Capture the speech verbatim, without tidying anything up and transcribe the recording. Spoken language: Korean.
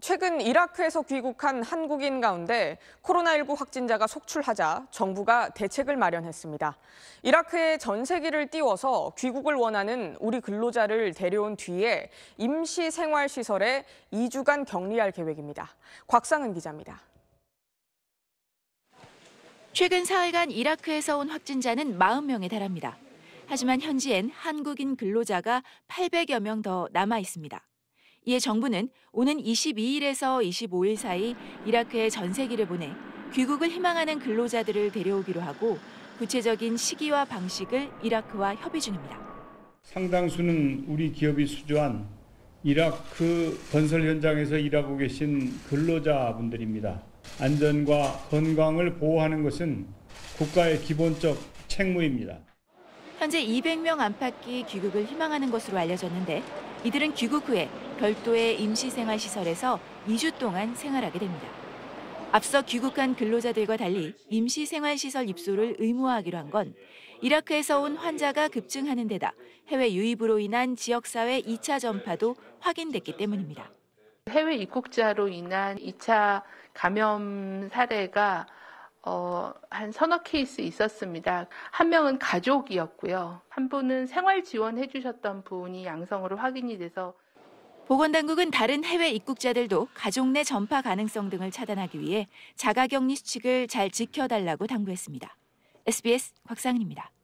최근 이라크에서 귀국한 한국인 가운데 코로나십구 확진자가 속출하자 정부가 대책을 마련했습니다. 이라크에 전세기를 띄워서 귀국을 원하는 우리 근로자를 데려온 뒤에 임시 생활시설에 이 주간 격리할 계획입니다. 곽상은 기자입니다. 최근 사흘간 이라크에서 온 확진자는 사십 명에 달합니다. 하지만 현지엔 한국인 근로자가 팔백여 명 더 남아 있습니다. 이에 정부는 오는 이십이 일에서 이십오 일 사이 이라크에 전세기를 보내 귀국을 희망하는 근로자들을 데려오기로 하고 구체적인 시기와 방식을 이라크와 협의 중입니다. 상당수는 우리 기업이 수주한 이라크 건설 현장에서 일하고 계신 근로자분들입니다. 안전과 건강을 보호하는 것은 국가의 기본적 책무입니다. 현재 이백 명 안팎이 귀국을 희망하는 것으로 알려졌는데 이들은 귀국 후에 별도의 임시생활시설에서 이 주 동안 생활하게 됩니다. 앞서 귀국한 근로자들과 달리 임시생활시설 입소를 의무화하기로 한 건 이라크에서 온 환자가 급증하는 데다 해외 유입으로 인한 지역사회 이 차 전파도 확인됐기 때문입니다. 해외 입국자로 인한 이 차 감염 사례가 어, 한 서너 케이스 있었습니다. 한 명은 가족이었고요. 한 분은 생활 지원해 주셨던 분이 양성으로 확인이 돼서 보건당국은 다른 해외 입국자들도 가족 내 전파 가능성 등을 차단하기 위해 자가격리 수칙을 잘 지켜달라고 당부했습니다. 에스비에스 곽상은입니다.